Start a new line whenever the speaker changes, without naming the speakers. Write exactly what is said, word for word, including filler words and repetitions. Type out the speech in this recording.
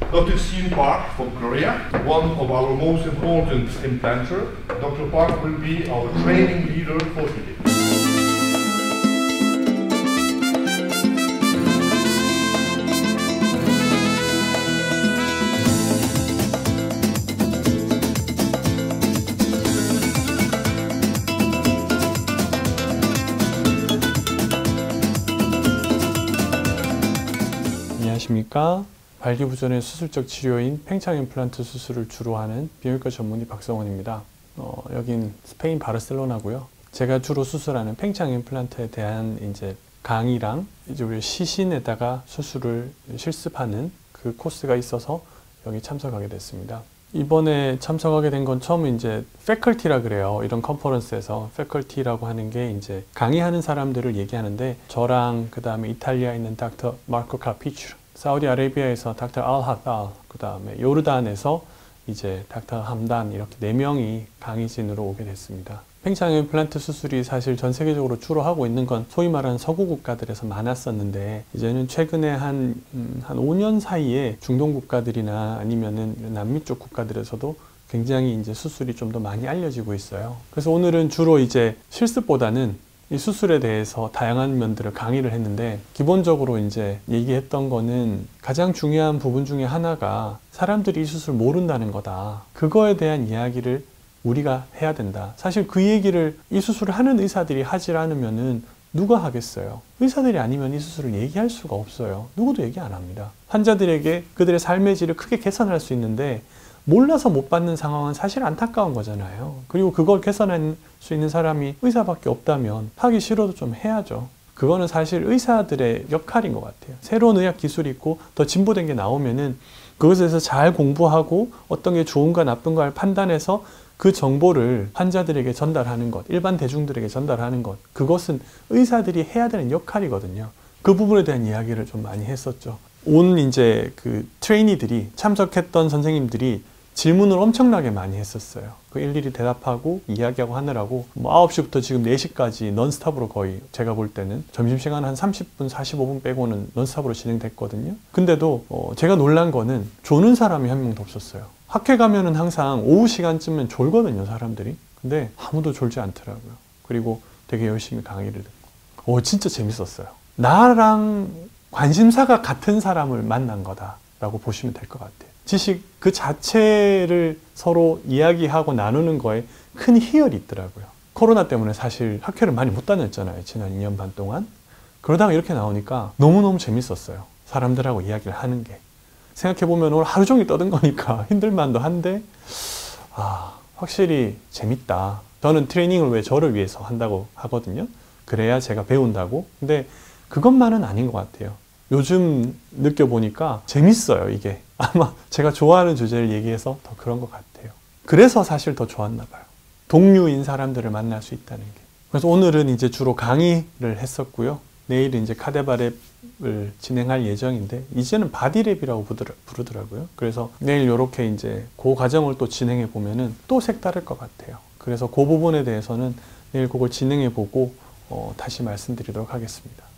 Doctor Sean Park from Korea, one of our most important implanter. Doctor Park will be our training leader for today.
안녕하십니까. 발기부전의 수술적 치료인 팽창 임플란트 수술을 주로 하는 비뇨기과 전문의 박성원입니다. 어, 여긴 스페인 바르셀로나고요. 제가 주로 수술하는 팽창 임플란트에 대한 이제 강의랑 이제 우리 시신에다가 수술을 실습하는 그 코스가 있어서 여기 참석하게 됐습니다. 이번에 참석하게 된 건 처음 이제 패컬티라 그래요. 이런 컨퍼런스에서 패컬티라고 하는 게 이제 강의하는 사람들을 얘기하는데 저랑 그 다음에 이탈리아에 있는 닥터 마르코 카피추, 사우디아라비아에서 닥터 알하달, 그 다음에 요르단에서 이제 닥터 함단 이렇게 네 명이 강의진으로 오게 됐습니다. 팽창 임플란트 수술이 사실 전 세계적으로 주로 하고 있는 건 소위 말하는 서구 국가들에서 많았었는데 이제는 최근에 한, 음, 한 오 년 사이에 중동 국가들이나 아니면은 남미 쪽 국가들에서도 굉장히 이제 수술이 좀 더 많이 알려지고 있어요. 그래서 오늘은 주로 이제 실습보다는 이 수술에 대해서 다양한 면들을 강의를 했는데 기본적으로 이제 얘기했던 거는 가장 중요한 부분 중에 하나가 사람들이 이 수술 모른다는 거다. 그거에 대한 이야기를 우리가 해야 된다. 사실 그 얘기를 이 수술을 하는 의사들이 하지 않으면은 누가 하겠어요? 의사들이 아니면 이 수술을 얘기할 수가 없어요. 누구도 얘기 안 합니다. 환자들에게 그들의 삶의 질을 크게 개선할 수 있는데 몰라서 못 받는 상황은 사실 안타까운 거잖아요. 그리고 그걸 개선할 수 있는 사람이 의사밖에 없다면 하기 싫어도 좀 해야죠. 그거는 사실 의사들의 역할인 것 같아요. 새로운 의학 기술이 있고 더 진보된 게 나오면은 그것에서 잘 공부하고 어떤 게 좋은가 나쁜가를 판단해서 그 정보를 환자들에게 전달하는 것, 일반 대중들에게 전달하는 것, 그것은 의사들이 해야 되는 역할이거든요. 그 부분에 대한 이야기를 좀 많이 했었죠. 온 이제 그 트레이니들이 참석했던 선생님들이 질문을 엄청나게 많이 했었어요. 그 일일이 대답하고 이야기하고 하느라고 뭐 아홉 시부터 지금 네 시까지 넌스톱으로 거의 제가 볼 때는 점심시간 한 삼십 분, 사십오 분 빼고는 넌스톱으로 진행됐거든요. 근데도 어 제가 놀란 거는 조는 사람이 한 명도 없었어요. 학회 가면은 항상 오후 시간쯤은 졸거든요, 사람들이. 근데 아무도 졸지 않더라고요. 그리고 되게 열심히 강의를 듣고. 오, 진짜 재밌었어요. 나랑 관심사가 같은 사람을 만난 거다라고 보시면 될 것 같아요. 지식 그 자체를 서로 이야기하고 나누는 거에 큰 희열이 있더라고요. 코로나 때문에 사실 학회를 많이 못 다녔잖아요. 지난 이 년 반 동안. 그러다가 이렇게 나오니까 너무너무 재밌었어요. 사람들하고 이야기를 하는 게. 생각해보면 오늘 하루 종일 떠든 거니까 힘들만도 한데 아, 확실히 재밌다. 저는 트레이닝을 왜 저를 위해서 한다고 하거든요. 그래야 제가 배운다고. 근데 그것만은 아닌 것 같아요. 요즘 느껴보니까 재밌어요, 이게. 아마 제가 좋아하는 주제를 얘기해서 더 그런 것 같아요. 그래서 사실 더 좋았나 봐요. 동료인 사람들을 만날 수 있다는 게. 그래서 오늘은 이제 주로 강의를 했었고요. 내일은 이제 카데바랩을 진행할 예정인데 이제는 바디랩이라고 부르더라고요. 그래서 내일 이렇게 이제 그 과정을 또 진행해 보면은 또 색다를 것 같아요. 그래서 그 부분에 대해서는 내일 그걸 진행해 보고 어, 다시 말씀드리도록 하겠습니다.